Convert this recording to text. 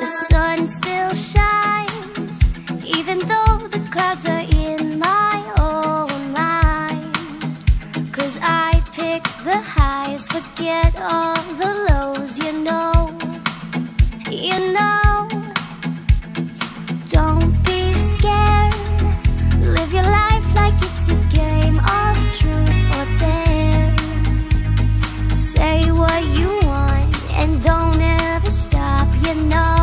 The sun still shines, even though the clouds are in my own line. 'Cause I pick the highs, forget all the lows, you know. You know. Don't be scared, live your life like it's a game of truth or dare. Say what you want and don't ever stop, you know.